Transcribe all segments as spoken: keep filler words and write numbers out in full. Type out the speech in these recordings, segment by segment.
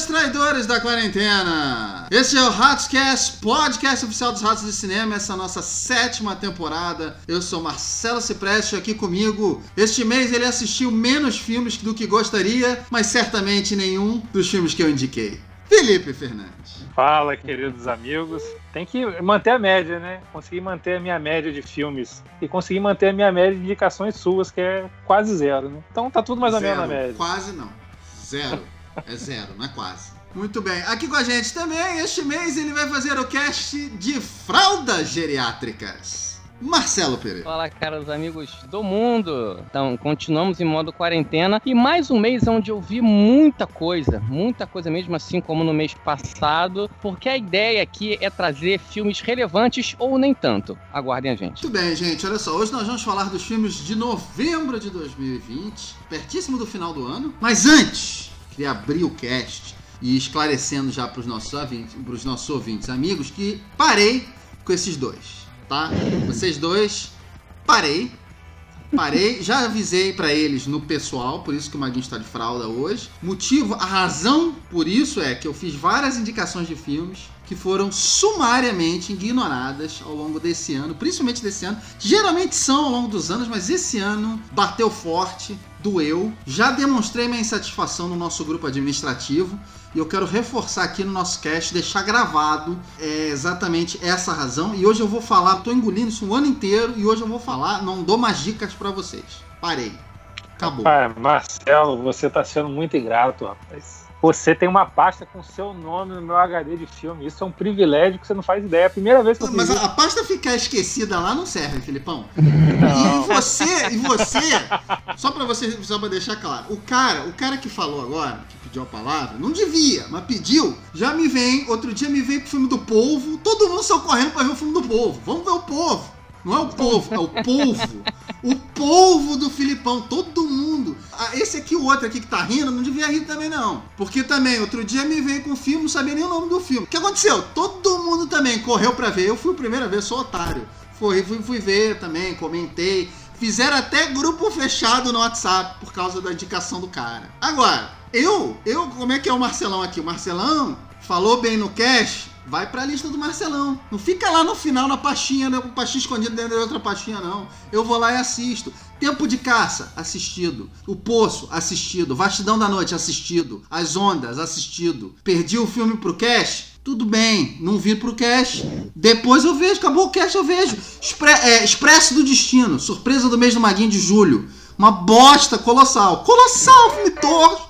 Traidores, traidores da quarentena! Esse é o Ratoscast, podcast oficial dos Ratos de Cinema, essa é a nossa sétima temporada. Eu sou Marcelo Cipreste, aqui comigo. Este mês ele assistiu menos filmes do que gostaria, mas certamente nenhum dos filmes que eu indiquei. Felipe Fernandes. Fala, queridos amigos. Tem que manter a média, né? Consegui manter a minha média de filmes e consegui manter a minha média de indicações suas, que é quase zero, né? Então tá tudo mais ou menos na média. Quase não. Zero. É zero, não é quase. Muito bem. Aqui com a gente também, este mês ele vai fazer o cast de fraldas geriátricas. Marcelo Pereira. Fala, caros amigos do mundo. Então, continuamos em modo quarentena e mais um mês onde eu vi muita coisa, muita coisa mesmo, assim como no mês passado, porque a ideia aqui é trazer filmes relevantes ou nem tanto. Aguardem a gente. Muito bem, gente. Olha só, hoje nós vamos falar dos filmes de novembro de dois mil e vinte, pertíssimo do final do ano. Mas antes, queria abrir o cast e esclarecendo já para os nossos ouvintes, para os nossos ouvintes amigos, que parei com esses dois. Tá? Vocês dois, parei, parei, já avisei pra eles no pessoal, por isso que o Maguinho está de fralda hoje. Motivo, a razão por isso é que eu fiz várias indicações de filmes que foram sumariamente ignoradas ao longo desse ano, principalmente desse ano, que geralmente são ao longo dos anos, mas esse ano bateu forte, doeu. Já demonstrei minha insatisfação no nosso grupo administrativo e eu quero reforçar aqui no nosso cast, deixar gravado é, exatamente essa razão. E hoje eu vou falar, tô engolindo isso um ano inteiro e hoje eu vou falar, não dou mais dicas pra vocês. Parei. Acabou. Rapaz, Marcelo, você tá sendo muito ingrato, rapaz. Você tem uma pasta com seu nome no meu H D de filme. Isso é um privilégio que você não faz ideia. É a primeira vez que eu Mas fiz a, isso. a pasta ficar esquecida lá não serve, Filipão. E você, e você, só pra você, só pra deixar claro, o cara, o cara que falou agora, que pediu a palavra, não devia, mas pediu, já me vem, outro dia me veio pro filme do Polvo, todo mundo saiu correndo pra ver o filme do Polvo. Vamos ver o Polvo. Não é o povo, é o polvo. O polvo do Filipão, todo mundo. Ah, esse aqui, o outro aqui que tá rindo, não devia rir também não. Porque também, outro dia me veio com um filme, não sabia nem o nome do filme. O que aconteceu? Todo mundo também correu pra ver. Eu fui a primeira vez, sou otário. Fui, fui, fui ver também, comentei. Fizeram até grupo fechado no WhatsApp por causa da indicação do cara. Agora, eu, eu, como é que é o Marcelão aqui? O Marcelão falou bem no cast. Vai pra lista do Marcelão. Não fica lá no final na pastinha, né? Com pastinha escondido dentro de outra pastinha, não. Eu vou lá e assisto. Tempo de Caça, assistido. O Poço, assistido. Vastidão da Noite, assistido. As Ondas, assistido. Perdi o filme pro cast? Tudo bem, não vi pro cast. Depois eu vejo, acabou o cast, eu vejo. Expre- é, Expresso do Destino, surpresa do mês do Maguinho de julho. Uma bosta colossal. Colossal, filme torto.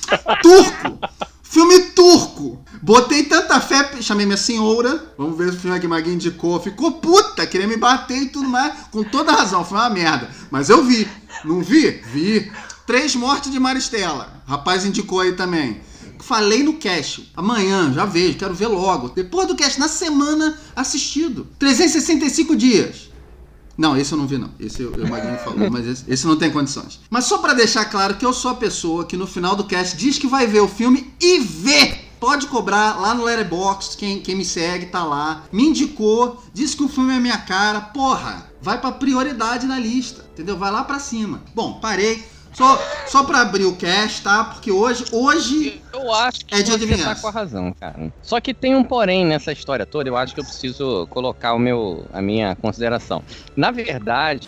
Turco. Filme turco. Botei tanta fé, chamei minha senhora. Vamos ver se o filme que Maguinho indicou. Ficou puta, queria me bater e tudo mais. Com toda razão, foi uma merda. Mas eu vi. Não vi? Vi. Três Mortes de Maristela. Rapaz indicou aí também. Falei no cast. Amanhã, já vejo, quero ver logo. Depois do cast, na semana, assistido. trezentos e sessenta e cinco dias. Não, esse eu não vi não, esse o Maguinho falou, mas esse, esse não tem condições. Mas só pra deixar claro que eu sou a pessoa que no final do cast diz que vai ver o filme e vê. Pode cobrar lá no Letterboxd, quem, quem me segue tá lá. Me indicou, disse que o filme é minha cara. Porra, vai pra prioridade na lista, entendeu? Vai lá pra cima. Bom, parei. Só, só pra abrir o cast, tá? Porque hoje, hoje eu acho que é de você adivinhança. tá com a razão, cara. Só que tem um porém nessa história toda, eu acho que eu preciso colocar o meu, a minha consideração. Na verdade,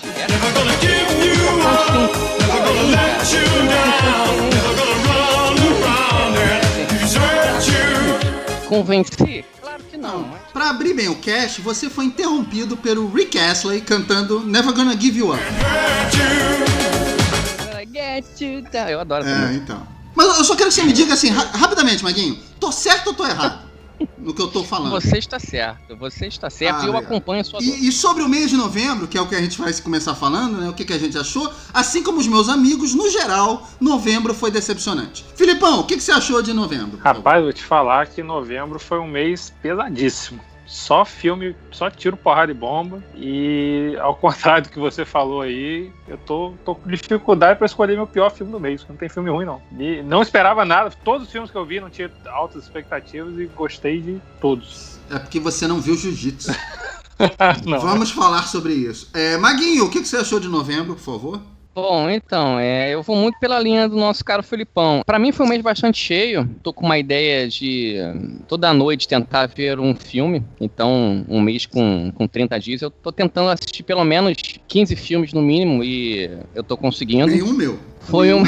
convencer? Claro que não. Não. Pra abrir bem o cast, você foi interrompido pelo Rick Astley cantando Never Gonna Give You Up. Get you down. Eu adoro essa É, música. então. Mas eu só quero que você me diga assim, ra- rapidamente, Maguinho. Tô certo ou tô errado no que eu tô falando? Você está certo, você está certo Ah, e eu obrigado. acompanho a sua dor. E, e sobre o mês de novembro, que é o que a gente vai começar falando, né? O que, que a gente achou. Assim como os meus amigos, no geral, novembro foi decepcionante. Filipão, o que, que você achou de novembro? Rapaz, vou te falar que novembro foi um mês pesadíssimo. Só filme, só tiro, porrada e bomba. E ao contrário do que você falou aí, eu tô, tô com dificuldade pra escolher meu pior filme do mês. Não tem filme ruim, não. E não esperava nada. Todos os filmes que eu vi não tinha altas expectativas e gostei de todos. É porque você não viu Jiu-Jitsu. Não. Vamos falar sobre isso. É, Maguinho, o que, que você achou de novembro, por favor? Bom, então, é, eu vou muito pela linha do nosso caro Felipão. Pra mim foi um mês bastante cheio. Tô com uma ideia de toda noite tentar ver um filme. Então, um mês com, com trinta dias, eu tô tentando assistir pelo menos quinze filmes no mínimo e eu tô conseguindo. Nenhum meu. Foi um...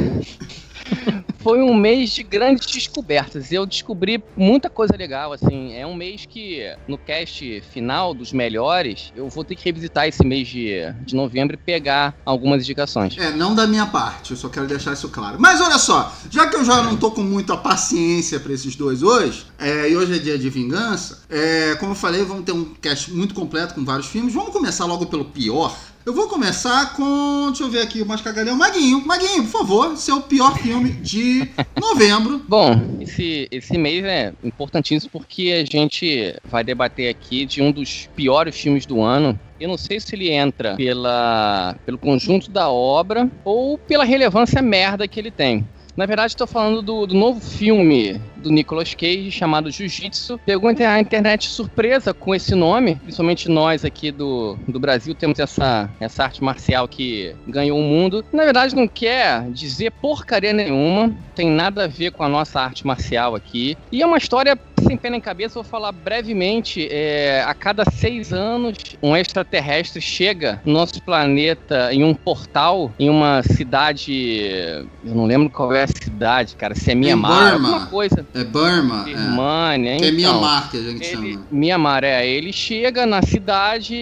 Foi um mês de grandes descobertas. Eu descobri muita coisa legal, assim. É um mês que, no cast final dos melhores, eu vou ter que revisitar esse mês de, de novembro e pegar algumas indicações. É, não da minha parte, eu só quero deixar isso claro. Mas olha só, já que eu já não tô com muita paciência pra esses dois hoje, é, e hoje é dia de vingança, é, como eu falei, vamos ter um cast muito completo com vários filmes. Vamos começar logo pelo pior. Eu vou começar com, deixa eu ver aqui, o mais cagalhão, Maguinho. Maguinho, por favor, seu pior filme de novembro. Bom, esse, esse mês é importantíssimo porque a gente vai debater aqui de um dos piores filmes do ano. Eu não sei se ele entra pela, pelo conjunto da obra ou pela relevância merda que ele tem. Na verdade, estou falando do, do novo filme do Nicolas Cage, chamado Jiu-Jitsu. Pegou a internet surpresa com esse nome, principalmente nós aqui do, do Brasil temos essa, essa arte marcial que ganhou o mundo. Na verdade, não quer dizer porcaria nenhuma, tem nada a ver com a nossa arte marcial aqui. E é uma história sem pé nem cabeça, vou falar brevemente. É, a cada seis anos, um extraterrestre chega no nosso planeta em um portal, em uma cidade... Eu não lembro qual é a cidade, cara, se é Mianmar, alguma coisa. É Burma. Birmania, é. então. Que é Mianmar que a gente ele, chama. Mianmar, é. Ele chega na cidade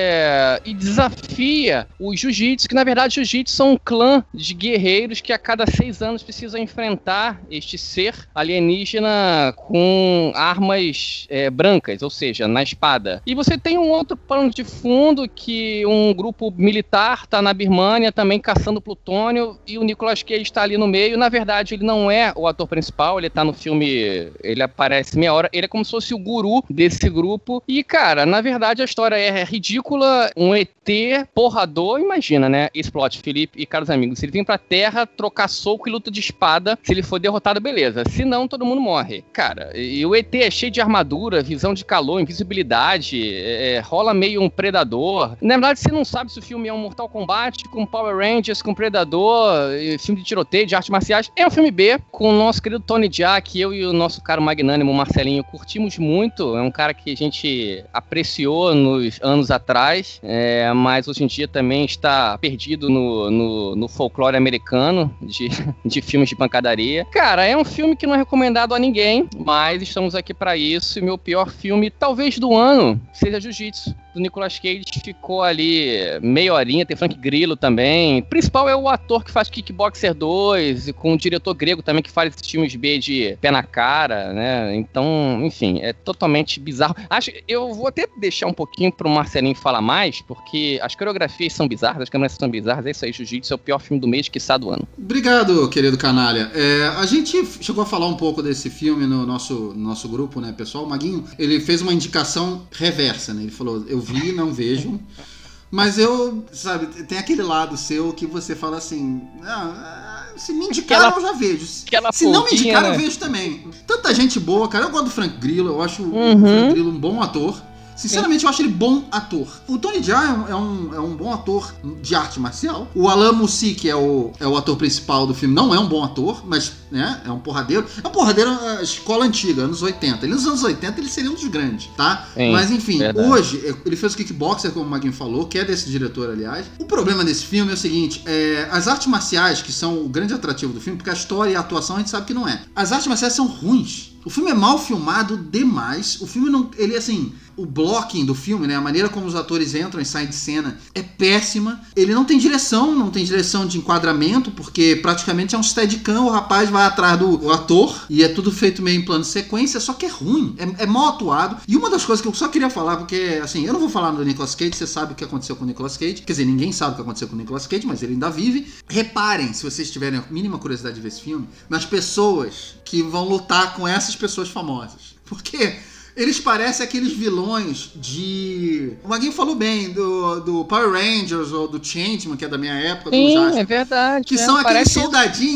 é, e desafia os jiu-jitsu, que na verdade jiu-jitsu são um clã de guerreiros que a cada seis anos precisam enfrentar este ser alienígena com armas é, brancas, ou seja, na espada. E você tem um outro plano de fundo que um grupo militar tá na Birmania também caçando plutônio e o Nicolas Cage está ali no meio. Na verdade, ele não é o ator principal, ele tá no filme, ele aparece meia hora, ele é como se fosse o guru desse grupo. E, cara, na verdade a história é ridícula, um E T porrador, imagina, né? Explode, Felipe e caros amigos, ele vem pra Terra trocar soco e luta de espada, se ele for derrotado, beleza, se não, todo mundo morre. Cara, e o E T é cheio de armadura, visão de calor, invisibilidade, é, rola meio um predador. Na verdade, você não sabe se o filme é um Mortal Kombat com Power Rangers, com Predador, filme de tiroteio, de artes marciais. É um filme B, com o nosso querido Tony Jaa, que eu e o nosso cara magnânimo Marcelinho curtimos muito. É um cara que a gente apreciou nos anos atrás, é, mas hoje em dia também está perdido no, no, no folclore americano de, de filmes de pancadaria. Cara, é um filme que não é recomendado a ninguém, mas estamos aqui para isso. E meu pior filme, talvez do ano, seja Jiu-Jitsu, do Nicolas Cage. Ficou ali meia horinha, tem Frank Grillo também. O principal é o ator que faz Kickboxer dois, e com o diretor grego também que faz esses filmes B de pé na cara, né? Então, enfim, é totalmente bizarro. Acho, eu vou até deixar um pouquinho pro Marcelinho falar mais, porque as coreografias são bizarras, as câmeras são bizarras. É isso aí, Jiu-Jitsu é o pior filme do mês, quiçá do ano. Obrigado, querido canalha. É, a gente chegou a falar um pouco desse filme no nosso, no nosso grupo, né, pessoal? O Maguinho, ele fez uma indicação reversa, né? Ele falou, eu vi, não vejo. Mas eu, sabe, tem aquele lado seu que você fala assim, ah, se me indicaram aquela, eu já vejo. Se não me indicaram, né? Eu vejo também. Tanta gente boa, cara. Eu gosto do Frank Grillo, eu acho uhum. o Frank Grillo um bom ator. Sinceramente, Sim. eu acho ele bom ator. O Tony Jaa é um, é, um, é um bom ator de arte marcial. O Alan Moussi, que é o, é o ator principal do filme, não é um bom ator, mas né, é um porradeiro. É um porradeiro a escola antiga, anos oitenta. Ele nos anos oitenta ele seria um dos grandes, tá? Sim, mas enfim, verdade. Hoje, ele fez o Kickboxer, como o Maguinho falou, que é desse diretor, aliás. O problema desse filme é o seguinte, é, as artes marciais, que são o grande atrativo do filme, porque a história e a atuação a gente sabe que não é. As artes marciais são ruins. O filme é mal filmado demais. O filme não... Ele, assim... O blocking do filme, né? A maneira como os atores entram e saem de cena é péssima. Ele não tem direção, não tem direção de enquadramento, porque praticamente é um steadicam, o rapaz vai atrás do ator e é tudo feito meio em plano de sequência, só que é ruim, é, é mal atuado. E uma das coisas que eu só queria falar, porque, assim, eu não vou falar do Nicolas Cage, você sabe o que aconteceu com o Nicolas Cage, quer dizer, ninguém sabe o que aconteceu com o Nicolas Cage, mas ele ainda vive. Reparem, se vocês tiverem a mínima curiosidade de ver esse filme, nas pessoas que vão lutar com essas pessoas famosas. Porque... eles parecem aqueles vilões de... O Maguinho falou bem, do, do Power Rangers ou do Changeman, que é da minha época. Sim, do Jasper, é verdade. que é, são aqueles parece... soldadinhos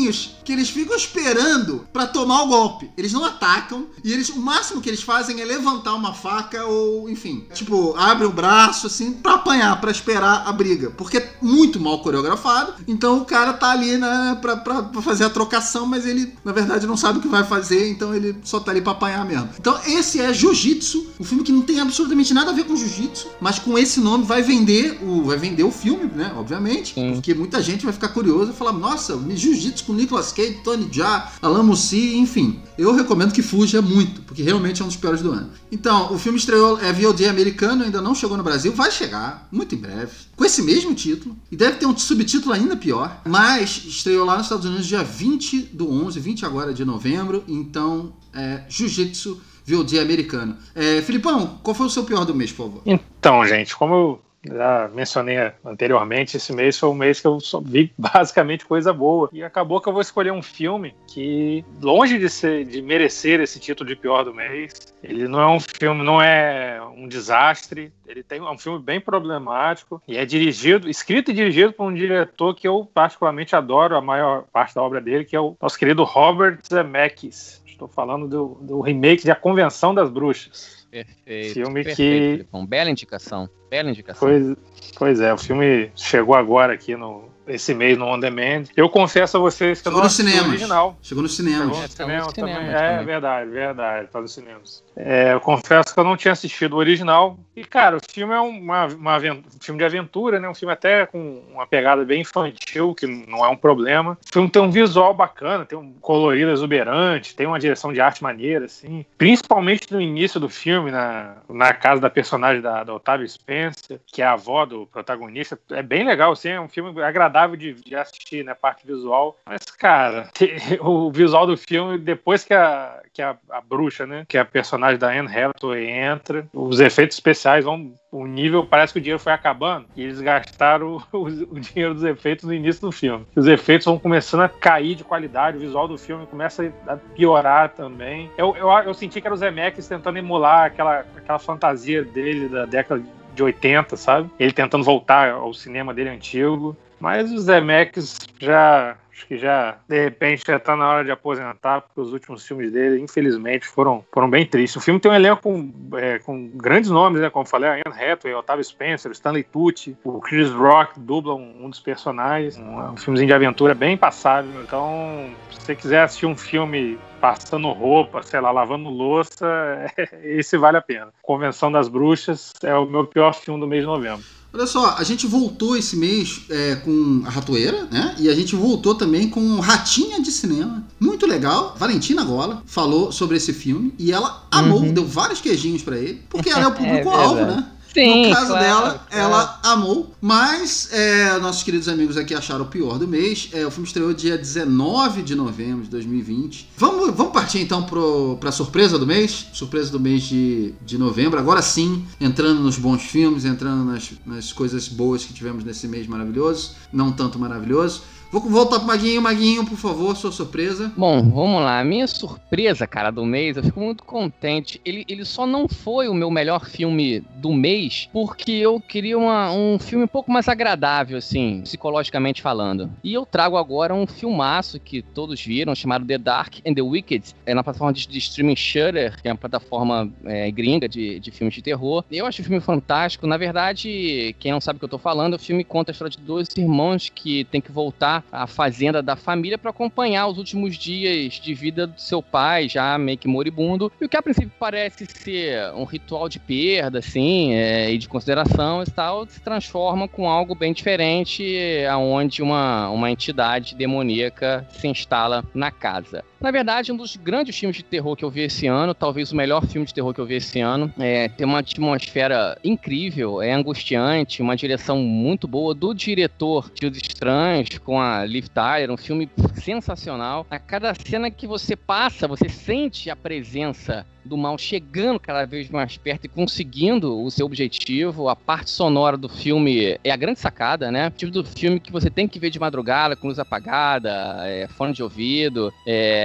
que eles ficam esperando pra tomar o golpe. Eles não atacam e eles, o máximo que eles fazem é levantar uma faca ou, enfim, tipo, abre o braço assim pra apanhar, pra esperar a briga. Porque é muito mal coreografado, então o cara tá ali, né, pra, pra, pra fazer a trocação, mas ele, na verdade, não sabe o que vai fazer, então ele só tá ali pra apanhar mesmo. Então esse é Jiu-Jitsu, um filme que não tem absolutamente nada a ver com Jiu-Jitsu, mas com esse nome vai vender o, vai vender o filme, né, obviamente, Sim. porque muita gente vai ficar curiosa e falar, nossa, Jiu-Jitsu com Nicolas Cage, Tony Jaa, Alain Moussi, enfim. Eu recomendo que fuja muito, porque realmente é um dos piores do ano. Então, o filme estreou, é V O D americano, ainda não chegou no Brasil, vai chegar, muito em breve, com esse mesmo título, e deve ter um subtítulo ainda pior, mas estreou lá nos Estados Unidos dia vinte do onze, vinte agora de novembro, então, é Jiu-Jitsu V O D americano. É, Filipão, qual foi o seu pior do mês, por favor? Então, gente, como eu já mencionei anteriormente, esse mês foi um mês que eu só vi basicamente coisa boa. E acabou que eu vou escolher um filme que, longe de, ser, de merecer esse título de pior do mês, ele não é um filme, não é um desastre. Ele tem é um filme bem problemático e é dirigido, escrito e dirigido por um diretor que eu particularmente adoro, a maior parte da obra dele, que é o nosso querido Robert Zemeckis. Estou falando do, do remake de A Convenção das Bruxas. Perfeito. Filme perfeito, que... Uma bela indicação. Bela indicação. Pois, pois é, o filme chegou agora aqui no... esse mês no On Demand. Eu confesso a vocês que eu não assisti o original. Chegou no cinema. Chegou no cinema, no cinema também. também. É verdade, verdade. Tá nos cinemas. É, eu confesso que eu não tinha assistido o original. E, cara, o filme é uma, uma um filme de aventura, né? Um filme até com uma pegada bem infantil, que não é um problema. O filme tem um visual bacana, tem um colorido exuberante, tem uma direção de arte maneira, assim. Principalmente no início do filme, na, na casa da personagem da, da Octavia Spencer, que é a avó do protagonista. É bem legal, assim. É um filme agradável de, de assistir, né? Parte visual. Mas, cara, o visual do filme, depois que a, que a, a bruxa, né? Que é a personagem da Anne Hathaway entra, os efeitos especiais vão, o nível, parece que o dinheiro foi acabando e eles gastaram o, o dinheiro dos efeitos no início do filme. Os efeitos vão começando a cair de qualidade, o visual do filme começa a piorar também. Eu, eu, eu senti que era o Zemeckis tentando emular aquela, aquela fantasia dele da década de oitenta, sabe? Ele tentando voltar ao cinema dele antigo, mas o Zemeckis já... acho que já, de repente, já tá na hora de aposentar, porque os últimos filmes dele, infelizmente, foram, foram bem tristes. O filme tem um elenco com, é, com grandes nomes, né? Como eu falei, a Anne Hathaway, o Octavia Spencer, o Stanley Tucci, o Chris Rock dubla um, um dos personagens. Um, um filmezinho de aventura bem passável. Então, se você quiser assistir um filme passando roupa, sei lá, lavando louça, esse vale a pena. Convenção das Bruxas é o meu pior filme do mês de novembro. Olha só, a gente voltou esse mês é, com a Ratoeira, né? E a gente voltou também com Ratinha de Cinema. Muito legal. Valentina Gola falou sobre esse filme e ela amou, uhum. deu vários queijinhos pra ele, porque ela é o público-alvo, é né? Sim, no caso claro, dela, claro. ela amou, mas é, nossos queridos amigos aqui acharam o pior do mês. É, o filme estreou dia dezenove de novembro de dois mil e vinte. Vamos, vamos partir então pro, pra surpresa do mês? Surpresa do mês de, de novembro. Agora sim, entrando nos bons filmes, entrando nas, nas coisas boas que tivemos nesse mês maravilhoso. Não tanto maravilhoso. Vou voltar pro Maguinho. Maguinho, por favor, sua surpresa. Bom, vamos lá. A minha surpresa, cara, do mês, eu fico muito contente. Ele, ele só não foi o meu melhor filme do mês porque eu queria uma, um filme um pouco mais agradável, assim, psicologicamente falando. E eu trago agora um filmaço que todos viram, chamado The Dark and the Wicked. É na plataforma de, de streaming Shudder, que é uma plataforma é, gringa de, de filmes de terror. Eu acho o filme fantástico. Na verdade, quem não sabe o que eu tô falando, o filme conta a história de dois irmãos que tem que voltar a fazenda da família para acompanhar os últimos dias de vida do seu pai, já meio que moribundo, e o que a princípio parece ser um ritual de perda, assim, é, e de consideração e tal, se transforma com algo bem diferente, aonde uma, uma entidade demoníaca se instala na casa. Na verdade, um dos grandes filmes de terror que eu vi esse ano, talvez o melhor filme de terror que eu vi esse ano, é, tem uma atmosfera incrível, é angustiante, uma direção muito boa do diretor de Os Estranhos, com a Liv Tyler, um filme sensacional. A cada cena que você passa, você sente a presença do mal chegando cada vez mais perto e conseguindo o seu objetivo. A parte sonora do filme é a grande sacada, né? O tipo do filme que você tem que ver de madrugada, com luz apagada, é, fone de ouvido, é,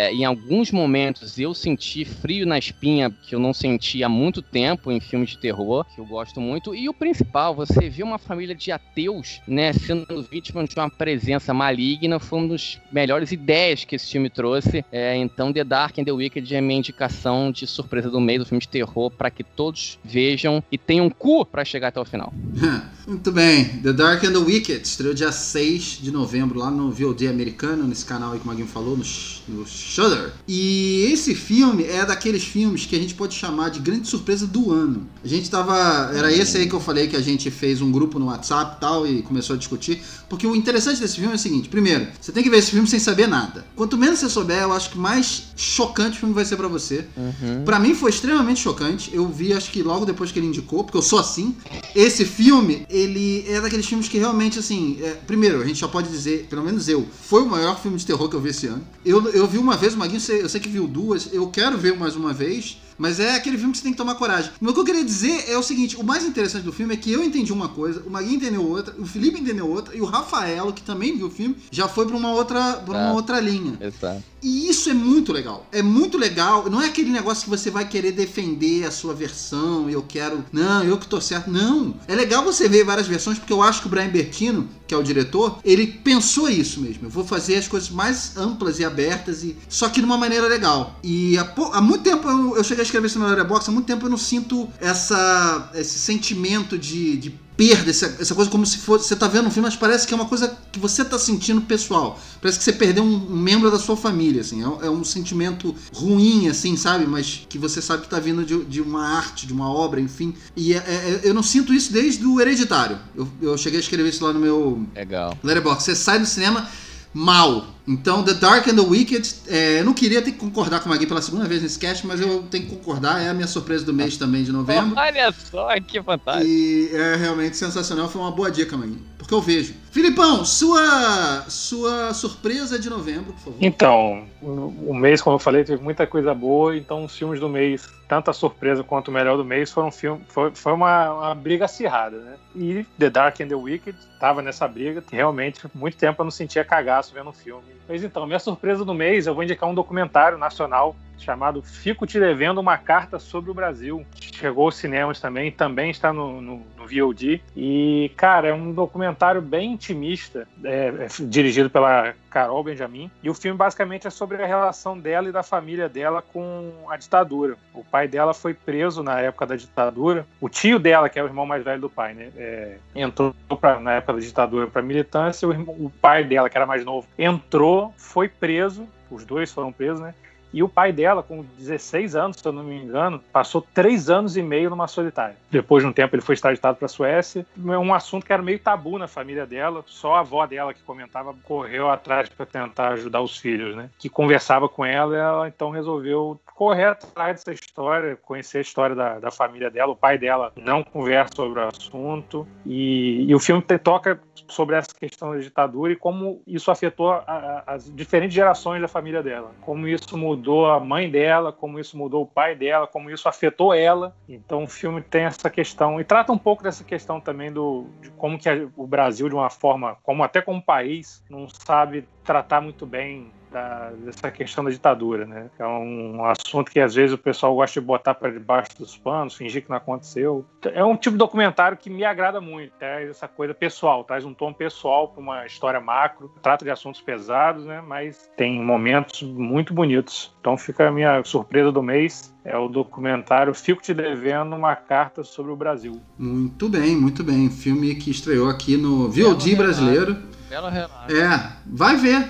É, em alguns momentos eu senti frio na espinha, que eu não sentia há muito tempo em filmes de terror, que eu gosto muito. E o principal, você vê uma família de ateus, né, sendo vítima de uma presença maligna, foi uma das melhores ideias que esse filme trouxe. É, então The Dark and the Wicked é minha indicação de surpresa do mês, do filme de terror, para que todos vejam e tenham um cu para chegar até o final. Muito bem, The Dark and the Wicked estreou dia seis de novembro lá no V O D americano, nesse canal aí que o Maguinho falou, no, no Shudder. E esse filme é daqueles filmes que a gente pode chamar de grande surpresa do ano. A gente tava... Era esse aí que eu falei que a gente fez um grupo no WhatsApp e tal e começou a discutir. Porque o interessante desse filme é o seguinte: primeiro, você tem que ver esse filme sem saber nada. Quanto menos você souber, eu acho que mais chocante o filme vai ser pra você. Uhum. Pra mim foi extremamente chocante. Eu vi, acho que logo depois que ele indicou, porque eu sou assim. Esse filme, ele é daqueles filmes que realmente, assim... É, primeiro, a gente já pode dizer, pelo menos eu, foi o maior filme de terror que eu vi esse ano. Eu, eu vi uma vez, o Maguinho, eu sei que viu duas, eu quero ver mais uma vez... Mas é aquele filme que você tem que tomar coragem. Mas o que eu queria dizer é o seguinte: o mais interessante do filme é que eu entendi uma coisa, o Maguinho entendeu outra, o Felipe entendeu outra, e o Rafaelo, que também viu o filme, já foi pra uma outra, pra uma ah, outra linha. Exato. E isso é muito legal. É muito legal. Não é aquele negócio que você vai querer defender a sua versão e eu quero... Não, eu que tô certo. Não. É legal você ver várias versões, porque eu acho que o Brian Bertino, que é o diretor, ele pensou isso mesmo. Eu vou fazer as coisas mais amplas e abertas, e só que de uma maneira legal. E há, há muito tempo eu, eu cheguei a escrever isso no Letterboxd, há muito tempo eu não sinto essa, esse sentimento de... de perda, essa, essa coisa como se fosse... Você tá vendo um filme, mas parece que é uma coisa que você tá sentindo pessoal. Parece que você perdeu um, um membro da sua família, assim. É, é um sentimento ruim, assim, sabe? Mas que você sabe que tá vindo de, de uma arte, de uma obra, enfim. E é, é, eu não sinto isso desde o Hereditário. Eu, eu cheguei a escrever isso lá no meu... Legal. Letterboxd. Você sai do cinema mal. Então, The Dark and the Wicked, é, eu não queria ter que concordar com o Magui pela segunda vez nesse cast, mas eu tenho que concordar, é a minha surpresa do mês também, de novembro. Olha só, que fantástico. E é realmente sensacional, foi uma boa dica, Magui, porque eu vejo. Filipão, sua, sua surpresa de novembro, por favor. Então, o mês, como eu falei, teve muita coisa boa, então os filmes do mês, tanto a surpresa quanto o melhor do mês, foram filme, foi, foi uma, uma briga acirrada, né? E The Dark and the Wicked tava nessa briga, realmente, muito tempo eu não sentia cagaço vendo o filme. Mas então, minha surpresa do mês, eu vou indicar um documentário nacional chamado Fico Te Devendo Uma Carta sobre o Brasil. Chegou aos cinemas também, também está no, no, no V O D. E, cara, é um documentário bem intimista, é, é dirigido pela Carol Benjamin. E o filme basicamente é sobre a relação dela e da família dela com a ditadura. O pai dela foi preso na época da ditadura. O tio dela, que é o irmão mais velho do pai, né, é, entrou pra, na época da ditadura para militância. O, irmão, o pai dela, que era mais novo, entrou, foi preso. Os dois foram presos, né? E o pai dela, com dezesseis anos, se eu não me engano, passou três anos e meio numa solitária. Depois de um tempo ele foi extraditado para a Suécia. Um assunto que era meio tabu na família dela. Só a avó dela, que comentava, correu atrás para tentar ajudar os filhos, né? Que conversava com ela, e ela então resolveu correr atrás dessa história, conhecer a história da, da família dela. O pai dela não conversa sobre o assunto. E, e o filme te, toca sobre essa questão da ditadura e como isso afetou a, a, as diferentes gerações da família dela. Como isso mudou a mãe dela, como isso mudou o pai dela, como isso afetou ela. Então o filme tem essa questão, e trata um pouco dessa questão também do, de como que a, o Brasil, de uma forma, como até como país, não sabe tratar muito bem Da, dessa questão da ditadura, né? É um assunto que às vezes o pessoal gosta de botar para debaixo dos panos, fingir que não aconteceu. É um tipo de documentário que me agrada muito, traz essa coisa pessoal, traz um tom pessoal para uma história macro, trata de assuntos pesados, né? Mas tem momentos muito bonitos. Então fica a minha surpresa do mês, é o documentário Fico Te Devendo Uma Carta sobre o Brasil. Muito bem, muito bem. Filme que estreou aqui no V O D brasileiro. Belo relato. É, vai ver.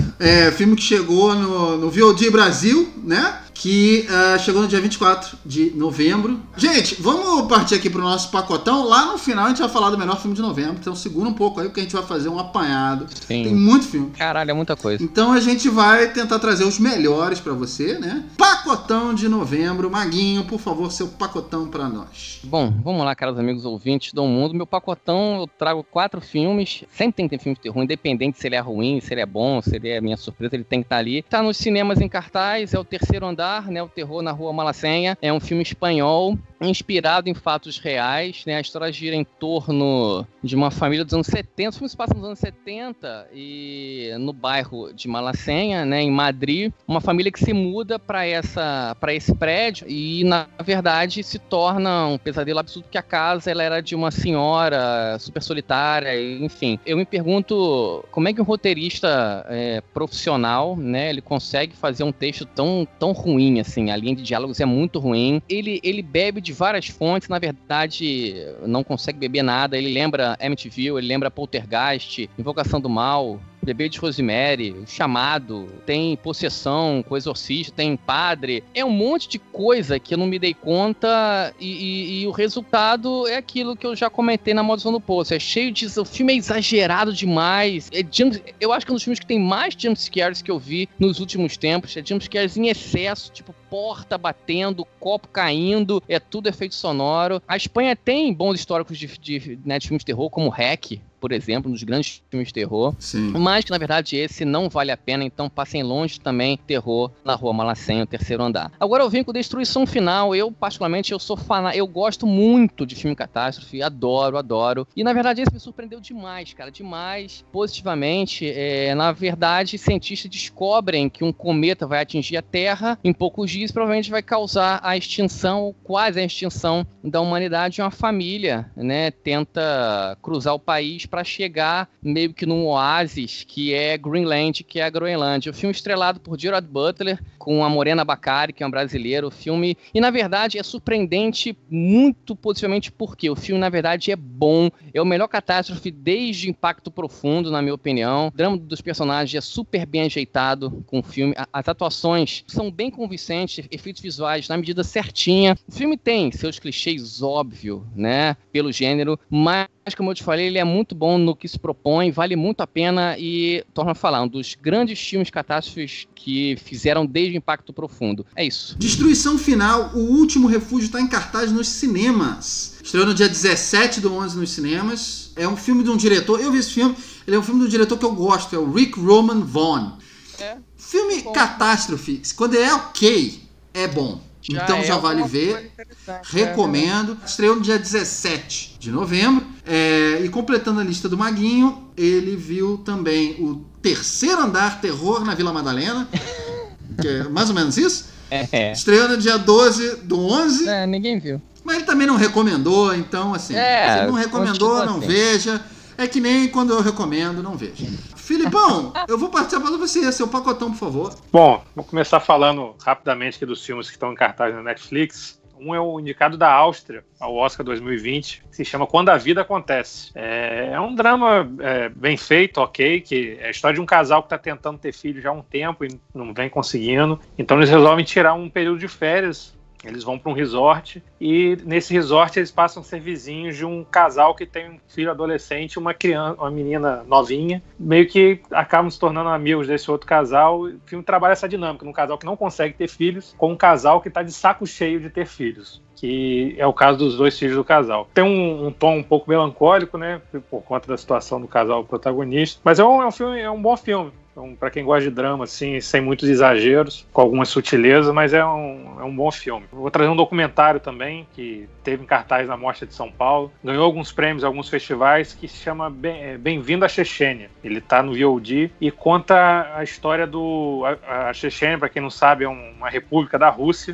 É, filme que chegou no, no V O D Brasil, né? Que uh, chegou no dia vinte e quatro de novembro. Gente, vamos partir aqui pro nosso pacotão. Lá no final a gente vai falar do melhor filme de novembro. Então segura um pouco aí, porque a gente vai fazer um apanhado. Sim. Tem muito filme. Caralho, é muita coisa. Então a gente vai tentar trazer os melhores pra você, né? Pacotão de novembro. Maguinho, por favor, seu pacotão pra nós. Bom, vamos lá, caros amigos ouvintes do mundo. Meu pacotão, eu trago quatro filmes. Sempre tem que ter filme de terror, independente se ele é ruim, se ele é bom, se ele é minha surpresa, ele tem que estar ali. Tá nos cinemas em cartaz, é o Terceiro Andar, né, o Terror na Rua Malacenha. É um filme espanhol inspirado em fatos reais, né? A história gira em torno de uma família dos anos setenta. O filme se passa nos anos setenta e no bairro de Malasenha, né, em Madrid, uma família que se muda para essa, para esse prédio e, na verdade, se torna um pesadelo absurdo porque a casa ela era de uma senhora super solitária, e, enfim. Eu me pergunto como é que um roteirista é, profissional, né, ele consegue fazer um texto tão, tão ruim, assim, a linha de diálogos é muito ruim. Ele, ele bebe de várias fontes, na verdade não consegue beber nada. Ele lembra Amityville, ele lembra Poltergeist, Invocação do Mal, Bebê de Rosemary, O Chamado, tem Possessão, com Exorcista, tem Padre. É um monte de coisa que eu não me dei conta e, e, e o resultado é aquilo que eu já comentei na Maldição do Poço. É cheio de... O filme é exagerado demais. É jump, eu acho que é um dos filmes que tem mais jumpscares que eu vi nos últimos tempos. É jumpscares em excesso, tipo porta batendo, copo caindo, é tudo efeito sonoro. A Espanha tem bons históricos de, de, né, de filmes de terror, como Hack, por exemplo, um dos grandes filmes de terror. Sim. Mas que, na verdade, esse não vale a pena, então passem longe também terror na Rua Malasenha, o terceiro andar. Agora eu venho com Destruição Final. Eu, particularmente, eu sou fã, eu gosto muito de filme catástrofe, adoro, adoro. E, na verdade, esse me surpreendeu demais, cara, demais, positivamente. É, na verdade, cientistas descobrem que um cometa vai atingir a Terra em poucos dias, provavelmente vai causar a extinção, quase a extinção da humanidade. Uma família, né, tenta cruzar o país para chegar meio que num oásis que é Greenland, que é a Groenlândia. O filme estrelado por Gerard Butler, com a Morena Baccarin, que é um brasileiro. O filme, e na verdade é surpreendente muito positivamente porque o filme na verdade é bom, é o melhor catástrofe desde Impacto Profundo, na minha opinião. O drama dos personagens é super bem ajeitado com o filme, as atuações são bem convincentes, efeitos visuais na medida certinha. O filme tem seus clichês óbvio, né, pelo gênero, mas como eu te falei, ele é muito bom no que se propõe, vale muito a pena e, torno a falar, um dos grandes filmes catástrofes que fizeram desde o Impacto Profundo. É isso. Destruição Final, O Último Refúgio, está em cartaz nos cinemas. Estreou no dia dezessete do onze nos cinemas. É um filme de um diretor, eu vi esse filme, ele é um filme de um diretor que eu gosto, é o Rick Roman Vaughn. É. Filme bom. Catástrofe, quando é ok, é bom. Já então é já vale ver, recomendo. É, estreou no dia dezessete de novembro. É, e completando a lista do Maguinho, ele viu também o Terceiro Andar, Terror na Vila Madalena, que é mais ou menos isso. É. Estreou no dia doze do onze. É, ninguém viu. Mas ele também não recomendou, então assim, é, se ele não recomendou, não assim. veja. É que nem quando eu recomendo, não veja. Filipão, eu vou participar de você, seu pacotão, por favor. Bom, vou começar falando rapidamente aqui dos filmes que estão em cartaz na Netflix. Um é o indicado da Áustria ao Oscar dois mil e vinte, que se chama Quando a Vida Acontece. É, é um drama é, bem feito, ok, que é a história de um casal que está tentando ter filho já há um tempo e não vem conseguindo. Então eles resolvem tirar um período de férias. Eles vão para um resort e nesse resort eles passam a ser vizinhos de um casal que tem um filho adolescente e uma criança, uma menina novinha. Meio que acabam se tornando amigos desse outro casal. O filme trabalha essa dinâmica, num casal que não consegue ter filhos com um casal que está de saco cheio de ter filhos, que é o caso dos dois filhos do casal. Tem um, um tom um pouco melancólico, né, por conta da situação do casal protagonista, mas é um, é um filme, é um bom filme. Então, para quem gosta de drama, assim, sem muitos exageros, com algumas sutilezas, mas é um, é um bom filme. Vou trazer um documentário também, que teve em cartaz na Mostra de São Paulo, ganhou alguns prêmios, alguns festivais, que se chama Bem-vindo à Chechênia. Ele está no V O D e conta a história do... A, a Chechênia, para quem não sabe, é uma república da Rússia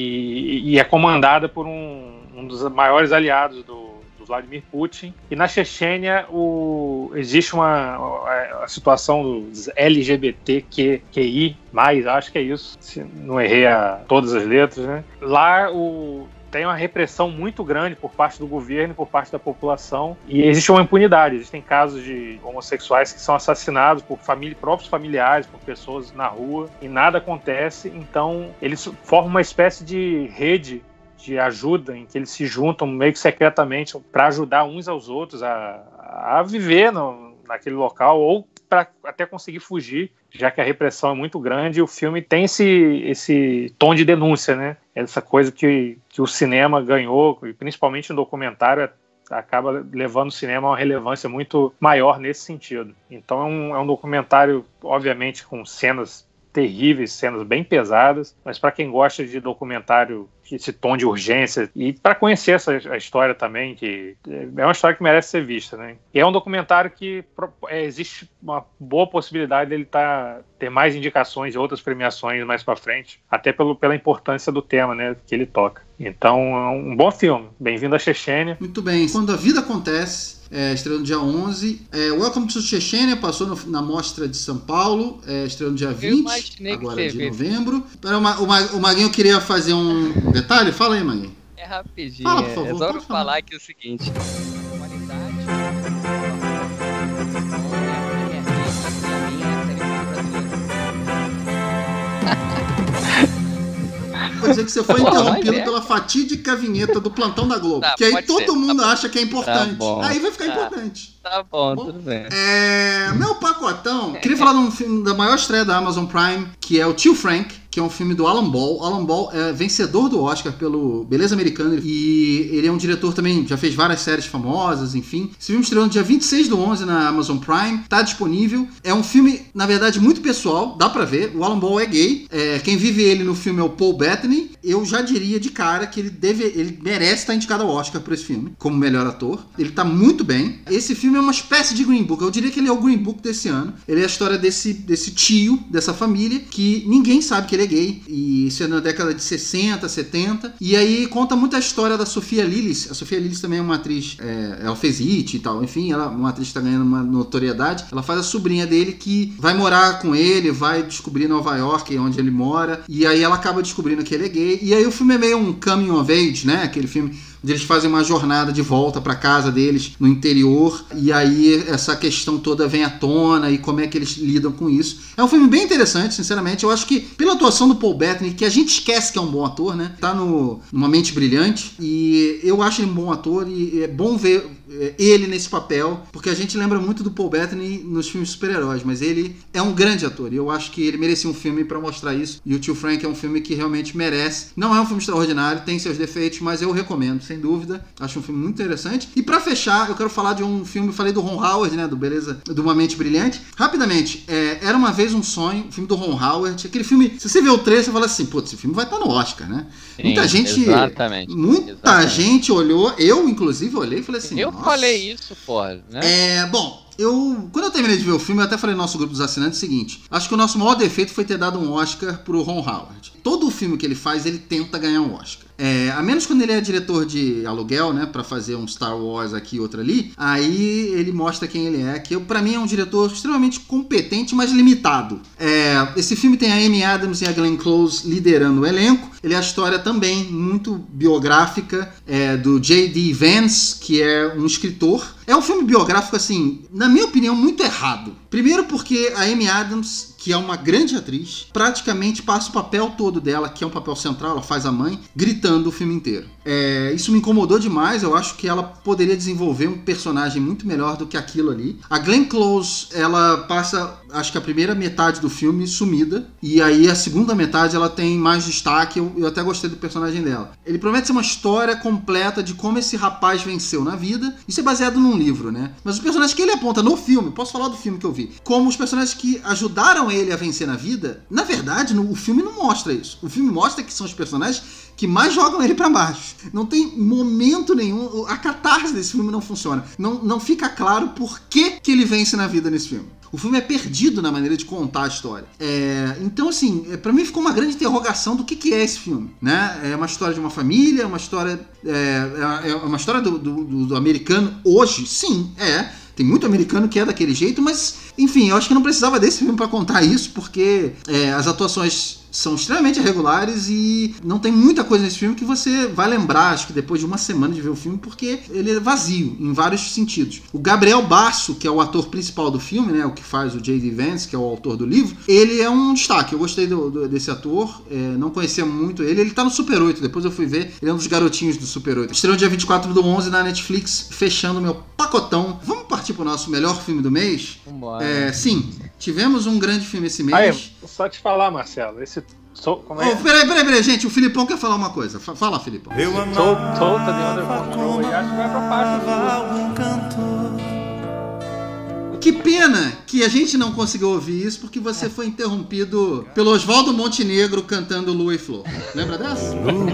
e, e é comandada por um, um dos maiores aliados do Vladimir Putin. E na Chechênia o, existe uma a, a situação dos L G B T Q I mais, acho que é isso, se não errei a, todas as letras, né? Lá o, tem uma repressão muito grande por parte do governo e por parte da população e existe uma impunidade. Existem casos de homossexuais que são assassinados por família, próprios familiares, por pessoas na rua e nada acontece. Então eles formam uma espécie de rede de ajuda, em que eles se juntam meio que secretamente para ajudar uns aos outros a, a viver no, naquele local ou para até conseguir fugir, já que a repressão é muito grande. E o filme tem esse, esse tom de denúncia, né? Essa coisa que, que o cinema ganhou, e principalmente no documentário, acaba levando o cinema a uma relevância muito maior nesse sentido. Então é um, é um documentário, obviamente, com cenas terríveis, cenas bem pesadas, mas para quem gosta de documentário, esse tom de urgência, e para conhecer essa a história também, que é uma história que merece ser vista, né? E é um documentário que é, existe uma boa possibilidade dele tá, ter mais indicações e outras premiações mais para frente, até pelo, pela importância do tema, né, que ele toca. Então, é um bom filme. Bem-vindo à Chechênia. Muito bem. Quando a vida acontece, é, estreou no dia onze. É, Welcome to Chechênia passou no, na Mostra de São Paulo, é, estreou no dia vinte, agora de novembro. Pera, o, o, o Maguinho queria fazer um detalhe? Fala aí, Maguinho. É rapidinho. Fala, por favor. É só eu falar aqui o seguinte. Vou dizer que você foi interrompido pela fatídica vinheta do Plantão da Globo. Tá, que aí todo ser, mundo tá acha que é importante. Tá aí vai ficar tá, importante. Tá bom, bom, tudo bem. É, meu pacotão, queria falar de um filme da maior estreia da Amazon Prime, que é o Tio Frank, que é um filme do Alan Ball. Alan Ball é vencedor do Oscar pelo Beleza Americana, e ele é um diretor também, já fez várias séries famosas, enfim. Esse filme estreou no dia vinte e seis do onze na Amazon Prime, tá disponível. É um filme, na verdade, muito pessoal, dá pra ver. O Alan Ball é gay, é, quem vive ele no filme é o Paul Bettany. Eu já diria de cara que ele deve, ele merece estar indicado ao Oscar por esse filme, como melhor ator. Ele tá muito bem. Esse filme é uma espécie de Green Book, eu diria que ele é o Green Book desse ano. Ele é a história desse, desse tio, dessa família, que ninguém sabe que ele é gay, e isso é na década de sessenta, setenta, e aí conta muito a história da Sofia Lillis. A Sofia Lillis também é uma atriz, é, ela fez It e tal, enfim, ela é uma atriz que está ganhando uma notoriedade. Ela faz a sobrinha dele que vai morar com ele, vai descobrir Nova York, onde ele mora, e aí ela acaba descobrindo que ele é gay, e aí o filme é meio um coming of age, né, aquele filme onde eles fazem uma jornada de volta para casa deles no interior, e aí essa questão toda vem à tona e como é que eles lidam com isso. É um filme bem interessante, sinceramente. Eu acho que pela atuação do Paul Bettany, que a gente esquece que é um bom ator, né? Tá no, numa mente brilhante, e eu acho ele um bom ator, e é bom ver ele nesse papel, porque a gente lembra muito do Paul Bettany nos filmes de super-heróis, mas ele é um grande ator, e eu acho que ele merecia um filme para mostrar isso, e o Tio Frank é um filme que realmente merece. Não é um filme extraordinário, tem seus defeitos, mas eu recomendo, sem dúvida. Acho um filme muito interessante. E para fechar, eu quero falar de um filme, eu falei do Ron Howard, né, do Beleza, do Uma Mente Brilhante. Rapidamente, é, Era Uma Vez um Sonho, o filme do Ron Howard, aquele filme, se você vê o trailer, você fala assim, pô, esse filme vai estar no Oscar, né? Sim, muita gente, exatamente, muita exatamente. gente olhou, eu inclusive olhei e falei assim, eu nossa. falei isso, porra, né? É, bom, eu, quando eu terminei de ver o filme, eu até falei no nosso grupo dos assinantes o seguinte: acho que o nosso maior defeito foi ter dado um Oscar pro Ron Howard. Todo o filme que ele faz, ele tenta ganhar um Oscar. É, a menos quando ele é diretor de aluguel, né, pra fazer um Star Wars aqui e outro ali, aí ele mostra quem ele é, que eu, pra mim é um diretor extremamente competente, mas limitado. É, esse filme tem a Amy Adams e a Glenn Close liderando o elenco. Ele é a história também muito biográfica é, do J D Vance, que é um escritor. É um filme biográfico, assim, na minha opinião, muito errado. Primeiro porque a Amy Adams, que é uma grande atriz, praticamente passa o papel todo dela, que é um papel central, ela faz a mãe, gritando o filme inteiro. É, isso me incomodou demais, eu acho que ela poderia desenvolver um personagem muito melhor do que aquilo ali. A Glenn Close, ela passa, acho que a primeira metade do filme sumida, e aí a segunda metade ela tem mais destaque, eu, eu até gostei do personagem dela. Ele promete ser uma história completa de como esse rapaz venceu na vida, isso é baseado num livro, né? Mas os personagens que ele aponta no filme, posso falar do filme que eu vi, como os personagens que ajudaram ele a vencer na vida, na verdade, no, o filme não mostra isso. O filme mostra que são os personagens que mais jogam ele pra baixo. Não tem momento nenhum, a catarse desse filme não funciona. Não, não fica claro por que, que ele vence na vida nesse filme. O filme é perdido na maneira de contar a história. É, então, assim, pra mim ficou uma grande interrogação do que, que é esse filme, né? É uma história de uma família, é uma história, é, é uma história do, do, do americano hoje? Sim, é. Tem muito americano que é daquele jeito, mas, enfim, eu acho que não precisava desse filme pra contar isso, porque é, as atuações são extremamente irregulares e não tem muita coisa nesse filme que você vai lembrar, acho que depois de uma semana de ver o filme, porque ele é vazio em vários sentidos. O Gabriel Basso, que é o ator principal do filme, né, o que faz o J D Vance, que é o autor do livro, ele é um destaque. Eu gostei do, do, desse ator, é, não conhecia muito ele. Ele tá no Super oito, depois eu fui ver, ele é um dos garotinhos do Super oito. Estreou dia vinte e quatro do onze na Netflix, fechando meu pacotão. Vamos partir pro nosso melhor filme do mês? Vambora. É, sim, tivemos um grande filme esse mês. Aí, só te falar, Marcelo, esse... So, como é? Oh, peraí, peraí, peraí, gente, o Filipão quer falar uma coisa. Fala, Filipão. Eu amava Total Under Control e acho que vai pra parte do... Que pena que a gente não conseguiu ouvir isso porque você foi interrompido pelo Oswaldo Montenegro cantando Lua e Flor. Lembra dessa?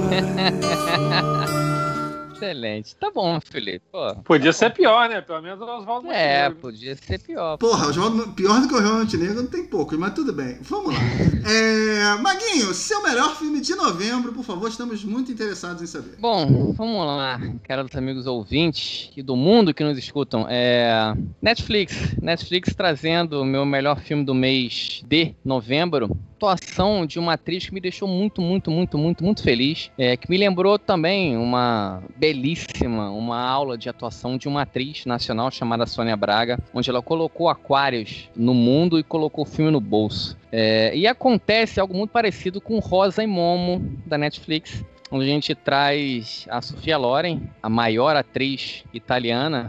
Excelente. Tá bom, Felipe. Pô, podia tá ser bom. pior, né? Pelo menos o Oswaldo É, Montenegro. podia ser pior. Porra, Oswaldo, pior do que o Oswaldo Montenegro não tem pouco, mas tudo bem. Vamos lá. É, Maguinho, seu melhor filme de novembro, por favor, estamos muito interessados em saber. Bom, vamos lá, caros amigos ouvintes e do mundo que nos escutam. É... Netflix. Netflix trazendo o meu melhor filme do mês de novembro. Atuação de uma atriz que me deixou muito, muito, muito, muito, muito feliz. É, que me lembrou também uma belíssima, uma aula de atuação de uma atriz nacional chamada Sônia Braga, onde ela colocou Aquários no mundo e colocou o filme no bolso. É, e acontece algo muito parecido com Rosa e Momo, da Netflix, onde a gente traz a Sophia Loren, a maior atriz italiana,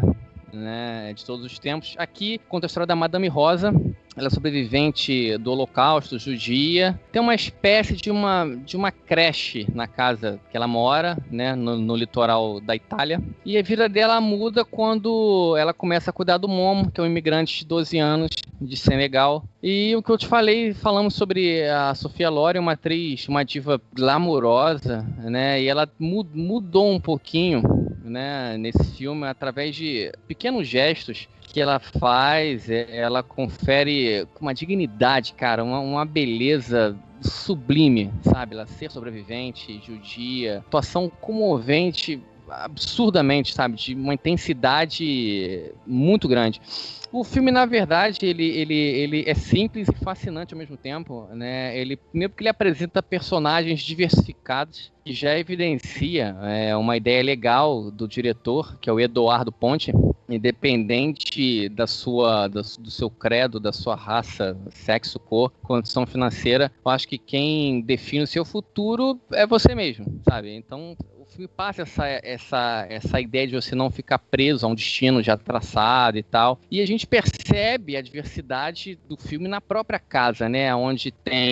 né, de todos os tempos. Aqui conta a história da Madame Rosa. Ela é sobrevivente do Holocausto, judia. Tem uma espécie de uma, de uma creche na casa que ela mora, né, no, no litoral da Itália. E a vida dela muda quando ela começa a cuidar do Momo, que é um imigrante de doze anos, de Senegal. E o que eu te falei, falamos sobre a Sophia Loren, uma atriz, uma diva glamurosa, né, e ela mu- mudou um pouquinho, né, nesse filme, através de pequenos gestos que ela faz. Ela confere uma dignidade, cara, uma, uma beleza sublime, sabe? Ela ser sobrevivente, judia, atuação comovente, absurdamente, sabe? De uma intensidade muito grande. O filme, na verdade, ele, ele, ele é simples e fascinante ao mesmo tempo, né? Ele, primeiro porque ele apresenta personagens diversificados, que já evidencia é, uma ideia legal do diretor, que é o Eduardo Ponte, independente da sua, da, do seu credo, da sua raça, sexo, cor, condição financeira. Eu acho que quem define o seu futuro é você mesmo, sabe? Então, o filme passa essa, essa, essa ideia de você não ficar preso a um destino já traçado e tal. E a gente percebe a diversidade do filme na própria casa, né? Onde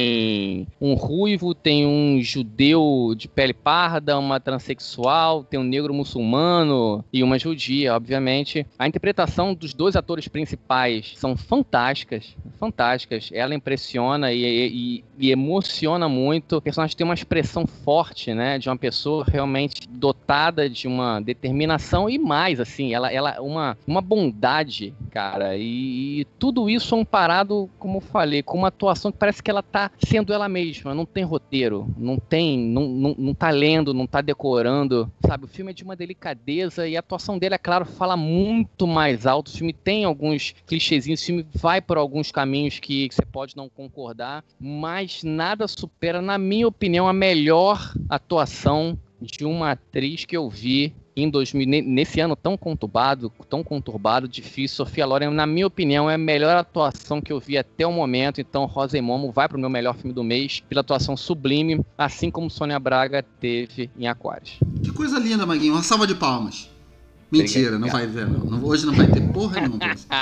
tem um ruivo, tem um judeu de pele parda, uma transexual, tem um negro muçulmano e uma judia, obviamente. A interpretação dos dois atores principais são fantásticas, fantásticas. Ela impressiona e, e, e emociona muito. O personagem tem uma expressão forte, né? De uma pessoa realmente dotada de uma determinação e mais, assim, ela, ela uma, uma bondade, cara, e, e tudo isso amparado, como eu falei, com uma atuação que parece que ela tá sendo ela mesma, não tem roteiro, não tem, não, não, não tá lendo, não tá decorando, sabe? O filme é de uma delicadeza e a atuação dele, é claro, fala muito mais alto. O filme tem alguns clichêzinhos, o filme vai por alguns caminhos que, que você pode não concordar, mas nada supera, na minha opinião, a melhor atuação de uma atriz que eu vi em dois mil, nesse ano tão conturbado, tão conturbado, difícil. Sophia Loren, na minha opinião, é a melhor atuação que eu vi até o momento. Então, Rosa e Momo vai para o meu melhor filme do mês pela atuação sublime, assim como Sônia Braga teve em Aquários. Que coisa linda, Maguinho. Uma salva de palmas. Mentira, Obrigado. não vai ver, não. não. Hoje não vai ter porra nenhuma.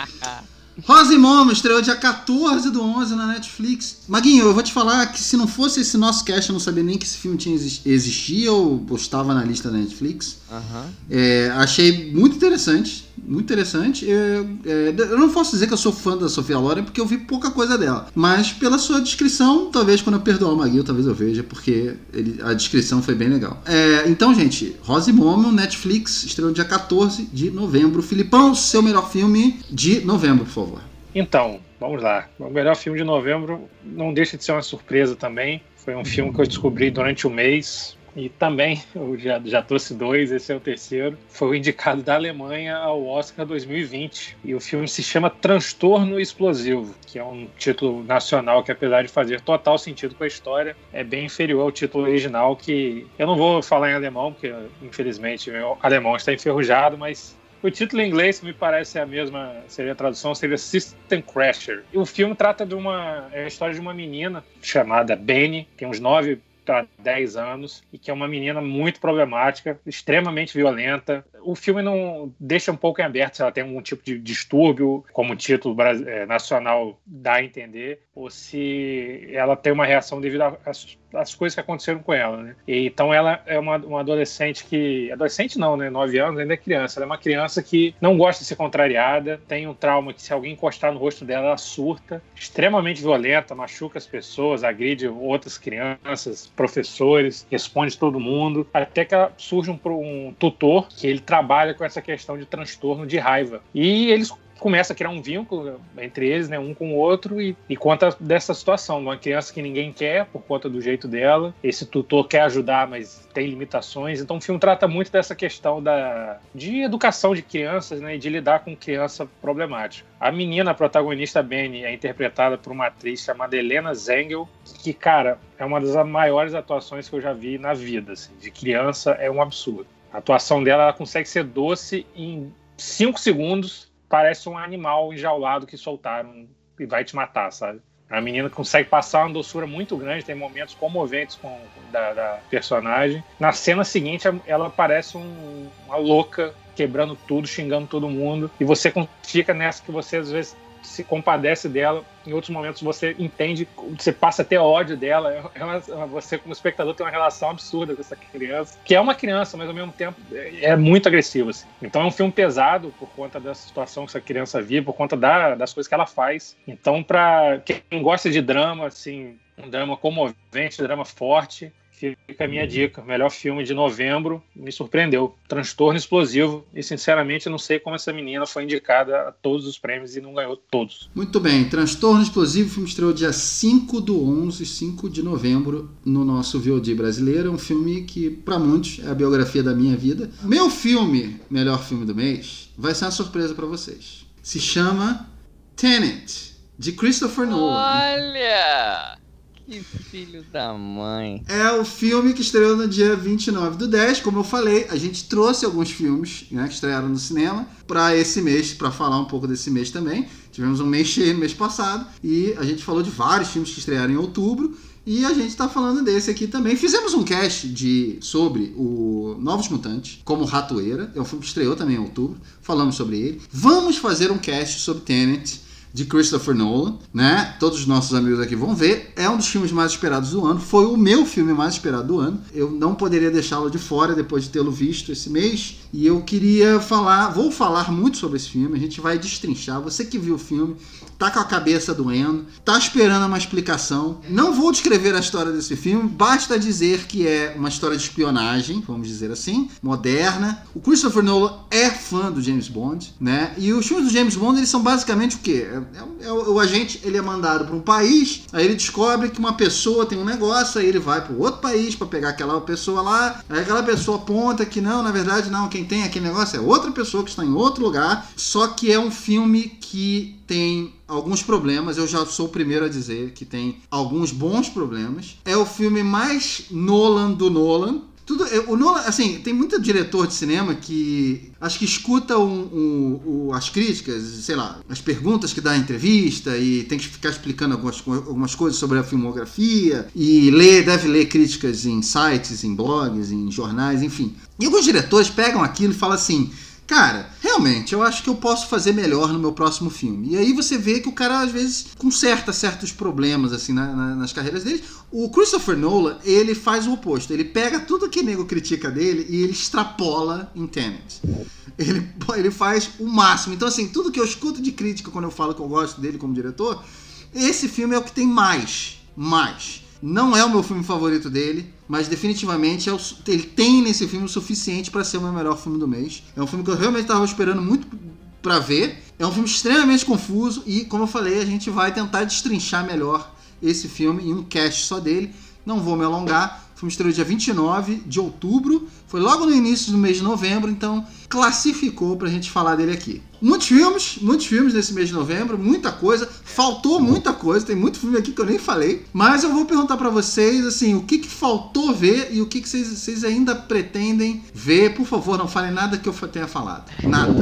Rosa e Momo estreou dia quatorze do onze na Netflix. Maguinho, eu vou te falar que se não fosse esse nosso cast, eu não sabia nem que esse filme tinha exi- existia ou estava na lista da Netflix. Uhum. É, achei muito interessante, muito interessante. É, é, eu não posso dizer que eu sou fã da Sophia Loren porque eu vi pouca coisa dela, mas pela sua descrição, talvez quando eu perdoar o Maguinho, talvez eu veja, porque ele, a descrição foi bem legal. É, então, gente, Rosa e Momo, Netflix, estreou dia quatorze de novembro. Filipão, seu melhor filme de novembro, por favor. Então, vamos lá. O melhor filme de novembro não deixa de ser uma surpresa também. Foi um filme que eu descobri durante o mês. E também, eu já, já trouxe dois, esse é o terceiro. Foi o indicado da Alemanha ao Oscar dois mil e vinte. E o filme se chama Transtorno Explosivo, que é um título nacional que, apesar de fazer total sentido com a história, é bem inferior ao título original, que eu não vou falar em alemão, porque, infelizmente, meu alemão está enferrujado, mas o título em inglês, que me parece a mesma, seria a tradução, seria System Crasher. E o filme trata de uma, é a história de uma menina chamada Benny, tem uns nove para dez anos, e que é uma menina muito problemática, extremamente violenta. O filme não deixa um pouco em aberto se ela tem algum tipo de distúrbio, como o título nacional dá a entender, ou se ela tem uma reação devido a as coisas que aconteceram com ela, né? E, então ela é uma, uma adolescente que... Adolescente não, né? nove anos, ainda é criança. Ela é uma criança que não gosta de ser contrariada, tem um trauma que se alguém encostar no rosto dela, ela surta, extremamente violenta, machuca as pessoas, agride outras crianças, professores, responde todo mundo, até que ela surge um, um tutor que ele trabalha com essa questão de transtorno de raiva. E eles começa a criar um vínculo entre eles, né, um com o outro, e, e conta dessa situação. Uma criança que ninguém quer por conta do jeito dela, esse tutor quer ajudar, mas tem limitações. Então o filme trata muito dessa questão da, de educação de crianças, né, e de lidar com criança problemática. A menina, a protagonista Benny, é interpretada por uma atriz chamada Helena Zengel, que, cara, é uma das maiores atuações que eu já vi na vida. Assim, de criança é um absurdo. A atuação dela, ela consegue ser doce em cinco segundos, parece um animal enjaulado que soltaram e vai te matar, sabe? A menina consegue passar uma doçura muito grande, tem momentos comoventes com, da, da personagem. Na cena seguinte, ela parece um, uma louca, quebrando tudo, xingando todo mundo. E você fica nessa que você, às vezes, se compadece dela. Em outros momentos você entende, você passa a ter ódio dela. É uma, você, como espectador, tem uma relação absurda com essa criança, que é uma criança, mas ao mesmo tempo é muito agressiva, assim. Então é um filme pesado por conta dessa situação que essa criança vive, por conta da, das coisas que ela faz. Então, para quem gosta de drama, assim, um drama comovente, drama forte, fica a minha dica. Melhor filme de novembro, me surpreendeu. Transtorno explosivo. E, sinceramente, eu não sei como essa menina foi indicada a todos os prêmios e não ganhou todos. Muito bem. Transtorno explosivo, o filme estreou dia cinco do onze, cinco de novembro, no nosso V O D brasileiro. É um filme que, para muitos, é a biografia da minha vida. Meu filme, melhor filme do mês, vai ser uma surpresa para vocês. Se chama Tenet, de Christopher Nolan. Olha! Que filho da mãe. É o filme que estreou no dia vinte e nove do dez. Como eu falei, a gente trouxe alguns filmes, né, que estrearam no cinema para esse mês, para falar um pouco desse mês também. Tivemos um mês cheio no mês passado e a gente falou de vários filmes que estrearam em outubro. E a gente tá falando desse aqui também. Fizemos um cast de, sobre o Novos Mutantes, como Ratoeira. É um filme que estreou também em outubro. Falamos sobre ele. Vamos fazer um cast sobre Tenet, de Christopher Nolan, né? Todos os nossos amigos aqui vão ver. É um dos filmes mais esperados do ano. Foi o meu filme mais esperado do ano. Eu não poderia deixá-lo de fora depois de tê-lo visto esse mês. E eu queria falar, vou falar muito sobre esse filme. A gente vai destrinchar. Você que viu o filme, tá com a cabeça doendo, tá esperando uma explicação. Não vou descrever a história desse filme. Basta dizer que é uma história de espionagem, vamos dizer assim, moderna. O Christopher Nolan é fã do James Bond, né? E os filmes do James Bond, eles são basicamente o quê? É, é, o, o agente, ele é mandado para um país, aí ele descobre que uma pessoa tem um negócio, aí ele vai para outro país para pegar aquela pessoa lá, aí aquela pessoa aponta que não, na verdade não, quem tem aquele negócio é outra pessoa que está em outro lugar, só que é um filme que tem alguns problemas, eu já sou o primeiro a dizer que tem alguns bons problemas. É o filme mais Nolan do Nolan. Tudo, o Nolan, assim, tem muito diretor de cinema que acho que escuta um, um, um, as críticas, sei lá, as perguntas que dá em entrevista e tem que ficar explicando algumas, algumas coisas sobre a filmografia e lê, deve ler críticas em sites, em blogs, em jornais, enfim. E alguns diretores pegam aquilo e falam assim: cara, realmente, eu acho que eu posso fazer melhor no meu próximo filme. E aí você vê que o cara, às vezes, conserta certos problemas, assim, na, na, nas carreiras dele. O Christopher Nolan, ele faz o oposto. Ele pega tudo que o nego critica dele e ele extrapola em Tenet. Ele, ele faz o máximo. Então, assim, tudo que eu escuto de crítica quando eu falo que eu gosto dele como diretor, esse filme é o que tem mais. Mais. Não é o meu filme favorito dele, mas definitivamente é o, ele tem nesse filme o suficiente para ser o meu melhor filme do mês. É um filme que eu realmente estava esperando muito para ver. É um filme extremamente confuso e, como eu falei, a gente vai tentar destrinchar melhor esse filme em um cast só dele. Não vou me alongar. O filme estreou dia vinte e nove de outubro. Foi logo no início do mês de novembro, então classificou pra gente falar dele aqui. Muitos filmes, muitos filmes nesse mês de novembro, muita coisa. Faltou muita coisa, tem muito filme aqui que eu nem falei. Mas eu vou perguntar pra vocês, assim, o que que faltou ver e o que que vocês, vocês ainda pretendem ver. Por favor, não falem nada que eu tenha falado. Nada.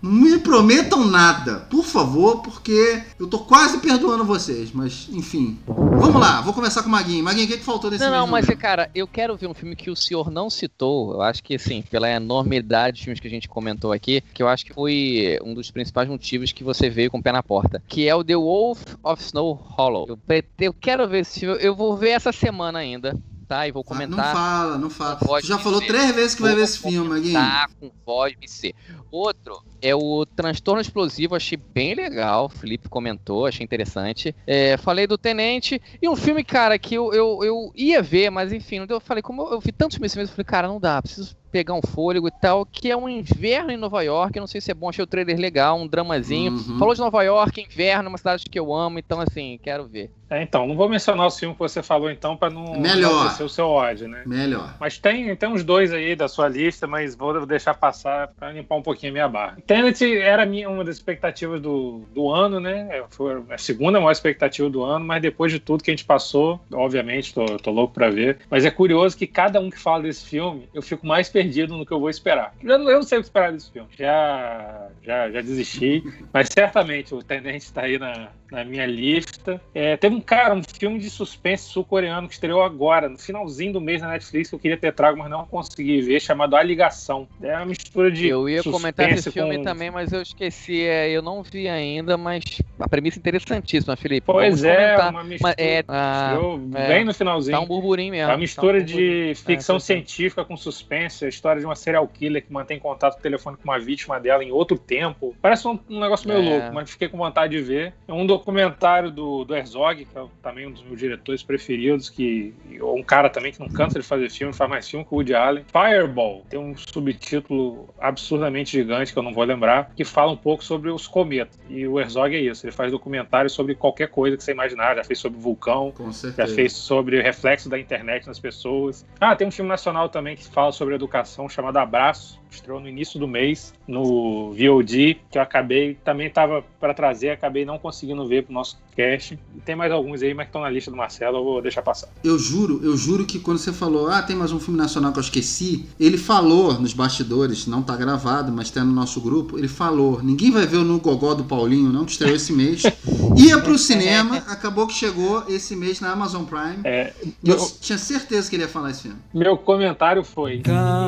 Não me prometam nada, por favor, porque eu tô quase perdoando vocês, mas enfim. Vamos lá, vou começar com o Maguinho. Maguinho, o que, que faltou nesse Não, não, mas mesmo? cara, eu quero ver um filme que o senhor não citou. Eu acho que, assim, pela enormidade de filmes que a gente comentou aqui, que eu acho que foi um dos principais motivos que você veio com o pé na porta, que é o The Wolf of Snow Hollow. Eu, eu quero ver esse filme, eu vou ver essa semana ainda. Tá, e vou comentar. Não fala, não fala. Tu já falou três vezes que vai ver esse filme, Maguinho. Tá, com voz M C. Outro é o Transtorno Explosivo, achei bem legal. O Felipe comentou, achei interessante. É, falei do Tenente. E um filme, cara, que eu, eu, eu ia ver, mas enfim, não deu. Eu falei, como eu, eu vi tantos filmes mesmo, eu falei, cara, não dá, preciso pegar um fôlego e tal, que é um inverno em Nova York. Eu não sei se é bom, achei o trailer legal, um dramazinho. Uhum. Falou de Nova York, inverno, uma cidade que eu amo, então assim, quero ver. É, então, não vou mencionar o filme que você falou, então, pra não Melhor. o seu ódio, né? Melhor. Mas tem, tem uns dois aí da sua lista, mas vou deixar passar pra limpar um pouquinho a minha barra. Tenet era minha, uma das expectativas do, do ano, né? Foi a segunda maior expectativa do ano, mas depois de tudo que a gente passou, obviamente, tô, tô louco pra ver. Mas é curioso que cada um que fala desse filme, eu fico mais perdido no que eu vou esperar. Eu não, eu não sei o que esperar desse filme. Já, já, já desisti, mas certamente o Tenet tá aí na, na minha lista. É, teve um cara, um filme de suspense sul-coreano que estreou agora, no finalzinho do mês na Netflix, que eu queria ter trago, mas não consegui ver, chamado A Ligação. É uma mistura de Eu ia comentar esse filme com... também, mas eu esqueci, é, eu não vi ainda, mas a premissa é interessantíssima, Felipe. Pois é, uma mistura, é, ah, é, bem no finalzinho. Tá um burburinho mesmo. É uma mistura tá um de ficção é, científica com suspense, a história de uma serial killer que mantém contato por telefone com uma vítima dela em outro tempo. Parece um, um negócio meio é. louco, mas fiquei com vontade de ver. É um documentário do, do Herzog, que é também um dos meus diretores preferidos, que um cara também que não cansa de fazer filme, faz mais filme que o Woody Allen. Fireball, tem um subtítulo absurdamente gigante, que eu não vou lembrar, que fala um pouco sobre os cometas. E o Herzog é isso, ele faz documentários sobre qualquer coisa que você imaginar. Já fez sobre vulcão, já fez sobre o reflexo da internet nas pessoas. Ah, tem um filme nacional também que fala sobre educação, chamado Abraço, estreou no início do mês no V O D, que eu acabei, também estava para trazer, acabei não conseguindo ver pro nosso cast. E tem mais alguns aí, mas que estão na lista do Marcelo, eu vou deixar passar. Eu juro, eu juro que quando você falou, ah, tem mais um filme nacional que eu esqueci, ele falou nos bastidores, não tá gravado, mas tá no nosso grupo, ele falou, ninguém vai ver o No Gogó do Paulinho, não, que estreou esse mês, ia pro cinema, acabou que chegou esse mês na Amazon Prime, é, e eu, eu tinha certeza que ele ia falar esse filme. Meu comentário foi...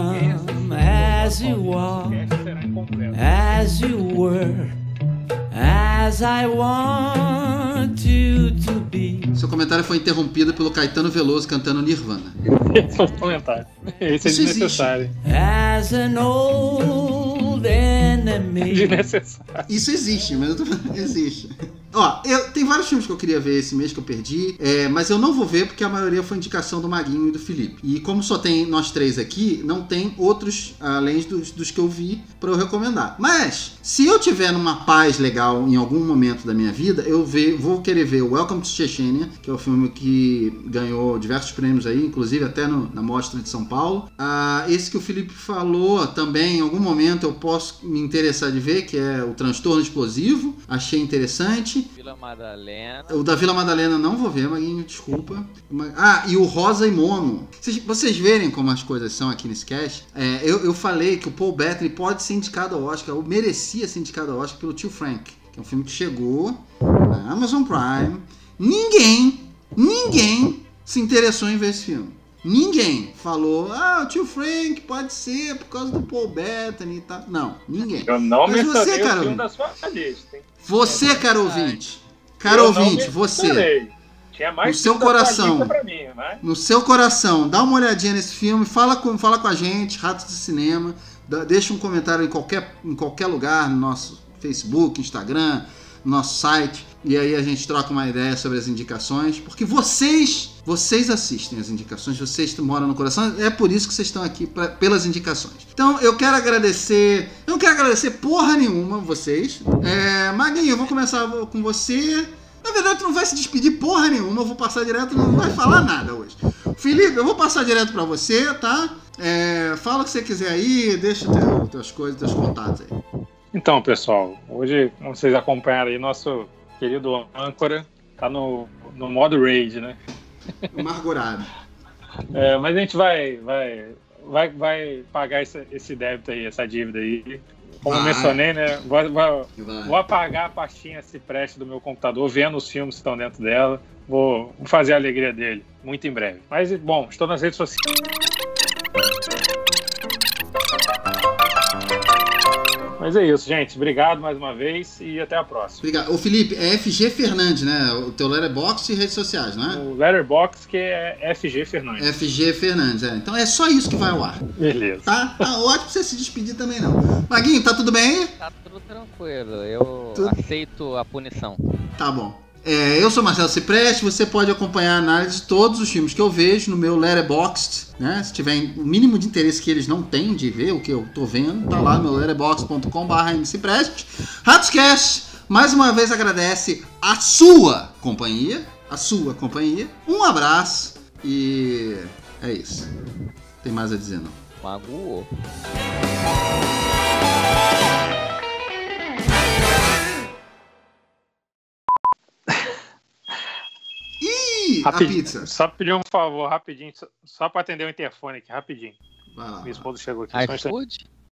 Come as you are, as you were, as I want you to be. Seu comentário foi interrompido pelo Caetano Veloso cantando Nirvana. Esse foi o comentário. Esse Isso é desnecessário. As an old enemy. Desnecessário. Isso existe, mas eu tô falando, existe. Ó, eu, tem vários filmes que eu queria ver esse mês que eu perdi, é, mas eu não vou ver porque a maioria foi indicação do Maguinho e do Felipe. E como só tem nós três aqui, não tem outros além dos, dos que eu vi pra eu recomendar. Mas, se eu tiver numa paz legal em algum momento da minha vida, eu ver, vou querer ver o Welcome to Chechnya, que é o filme que ganhou diversos prêmios aí, inclusive até no, na Mostra de São Paulo. Ah, esse que o Felipe falou também, em algum momento eu posso me interessar de ver, que é o Transtorno Explosivo. Achei interessante. Vila Madalena. O da Vila Madalena não vou ver, Maguinho, desculpa. Ah, e o Rosa e Momo. Vocês, vocês verem como as coisas são aqui nesse cast, é, eu, eu falei que o Paul Bettany pode ser indicado ao Oscar, ou merecia ser indicado ao Oscar pelo Tio Frank, que é um filme que chegou na Amazon Prime. Ninguém, ninguém se interessou em ver esse filme. Ninguém falou, ah, o Tio Frank pode ser por causa do Paul Bettany e tal. Não, ninguém. Eu não Mas mencionei você, cara, o filme da sua lista, hein? Você, é caro ouvinte, caro ouvinte, você, tinha mais no seu coração, pra mim, né? no seu coração, dá uma olhadinha nesse filme, fala com, fala com a gente, Ratos de Cinema, dá, deixa um comentário em qualquer, em qualquer lugar, no nosso Facebook, Instagram, no nosso site, e aí a gente troca uma ideia sobre as indicações, porque vocês, vocês assistem as indicações, vocês moram no coração, é por isso que vocês estão aqui, pra, pelas indicações. Então eu quero agradecer, eu não quero agradecer porra nenhuma vocês. É, Maguinho, eu vou começar com você. Na verdade, tu não vai se despedir porra nenhuma, eu vou passar direto, não vai falar nada hoje. Felipe, eu vou passar direto pra você, tá? É, fala o que você quiser aí, deixa teu, teus coisas, teus contatos aí. Então, pessoal, hoje, como vocês acompanharam aí, nosso querido âncora tá no, no modo raid, né? Amargurado. É, mas a gente vai, vai, vai, vai pagar esse, esse débito aí, essa dívida aí. como eu Vai. mencionei, né? Vou, vou, Vai. vou apagar a pastinha Cipreste do meu computador, vendo os filmes que estão dentro dela. Vou, vou fazer a alegria dele, muito em breve. Mas, bom, estou nas redes sociais. Mas é isso, gente. Obrigado mais uma vez e até a próxima. Obrigado. Ô, Felipe, é F G Fernandes, né? O teu Letterboxd e redes sociais, não é? O Letterboxd, que é F G Fernandes. F G Fernandes, é. Então é só isso que vai ao ar. Beleza. Tá? Tá ótimo pra você se despedir também, não. Maguinho, tá tudo bem aí? Tá tudo tranquilo, eu Tudo. aceito a punição. Tá bom. É, eu sou Marcelo Cipreste, você pode acompanhar a análise de todos os filmes que eu vejo no meu Letterboxd, né? Se tiver o mínimo de interesse que eles não têm de ver o que eu tô vendo, tá lá no meu letterboxd ponto com barra mcipreste. Ratoscast, mais uma vez agradece a sua companhia, a sua companhia. Um abraço e é isso. Tem mais a dizer não. Magoou. Ih, a Rapidinho, pizza. Só pedir um favor, rapidinho, só, só para atender o interfone aqui, rapidinho. Vai lá. Minha esposa chegou aqui. Só um instante. iFood?